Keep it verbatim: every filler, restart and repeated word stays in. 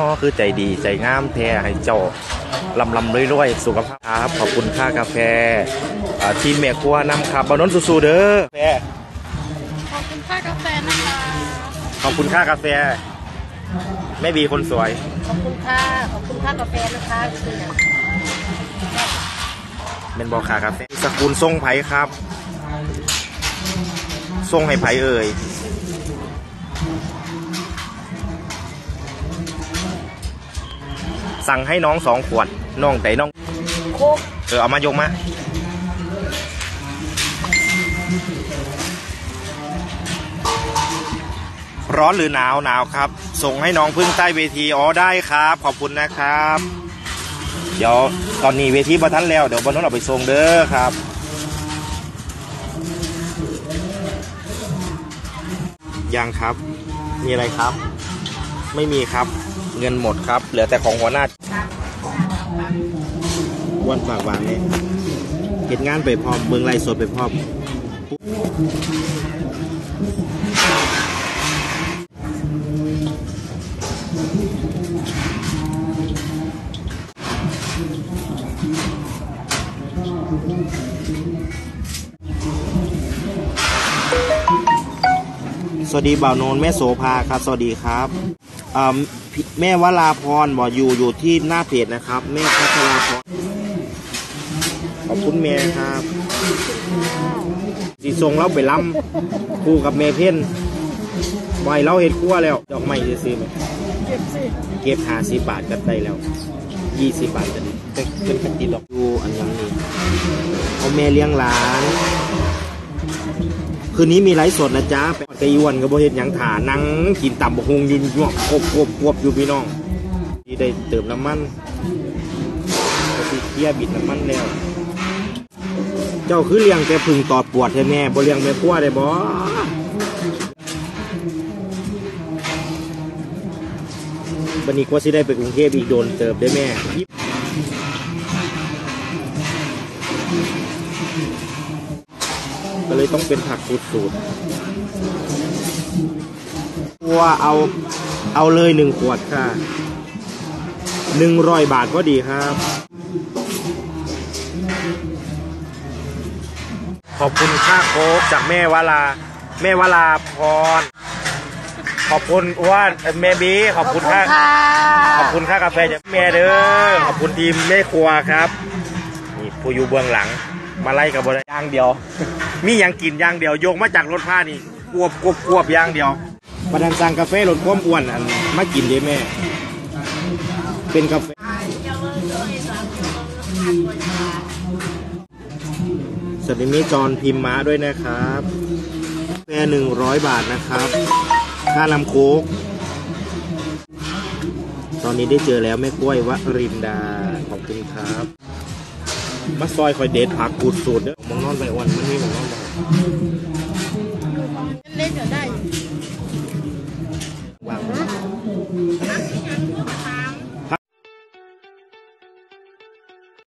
คือใจดีใจงามแท้ให้เจ้าลำลำรวยๆสุขภาพครับขอบคุณค่ากาแฟทีมแม่ครัวนำครับบานนสู้ๆเด้อแฟขอบคุณค่ากาแฟนะคะขอบคุณค่ากาแฟแม่บีคนสวยขอบคุณค่าขอบคุณค่ากาแฟนะคะคือเป็นบอกค่ากาแฟสกุลทรงไผ่ครับทรงให้ไผ่เอ่ยสั่งให้น้องสองขวดน้องแต่น้องโคกเออเอามายกมาร้อนหรือหนาวหนาวครับส่งให้น้องพึ่งใต้เวทีอ๋อได้ครับขอบคุณนะครับเดี๋ยวตอนนี้เวทีบรรทัดแล้วเดี๋ยวบรรทัดเอาไปส่งเด้อครับยังครับมีอะไรครับไม่มีครับเงินหมดครับเหลือแต่ของหัวหน้าวันฝากวางเนี่ยเห็นงานไปพร้อมเมืองไรสดไปพร้อมสวัสดีบ่าวโนนแม่โสภาครับสวัสดีครับแม่วราพรบอกอยู่อยู่ที่หน้าเพจนะครับแม่พัชราพรขอบคุณแม่ครับสีทรงเราไปล้ำคู่กับแม่เพ่นไว้เราเห็ดคั่วแล้วดอกไม้จะซื้อไหมเก็บสิเก็บหาสิบบาทกันได้แล้วยี่สิบบาทกันจะเป็นขันตีดอกดูอันยังนี้เอาแม่เลี้ยงหลานคืนนี้มีไลฟ์สดนะจ๊ะไปไกยวนกับโบเฮ็ดยังถานั่งกินตำบกฮุงยืนหยวกกบกบกบอยู่พี่น้องที่ได้เติมน้ำมันที่เคี่ยบิดน้ำมันแล้วเจ้าคือเลี้ยงแต่พึ่งตอดปวดแม่บ่เลี้ยงแม่พัวได้บ่วันนี้ก็สิได้ไปกรุงเทพอีกโดนเติมได้แม่ก็เลยต้องเป็นผักสูตรว่าเอาเอาเลยหนึ่งขวดค่ะหนึ่งร้อยบาทก็ดีครับขอบคุณค่าโค้กจากแม่วลาแม่วลาพรขอบคุณว่าแม่บีขอบคุณค่าขอบคุณค่ากาแฟจากแม่เด้อขอบคุณทีมแม่ครัวครับนี่ผู้อยู่เบื้องหลังมาไล่กับบริย่างเดียวมีอย่างกินอย่างเดียวโยงมาจากรถผ้านี่กวบกวบกวบอย่างเดียวประธานสั่งกาแฟลดความอ้วนอันมากินดีแม่เป็นกาแฟสวัสดีมิจรพิมพ์ม้าด้วยนะครับกาแฟหนึ่งร้อยบาทนะครับค่าน้ำโค้กตอนนี้ได้เจอแล้วแม่กล้วยวรินดาขอบคุณครับมาซอยคอยเด็ดผักกูดสูตรเด้อมองนอนไปวันมันนี่มองนอนไป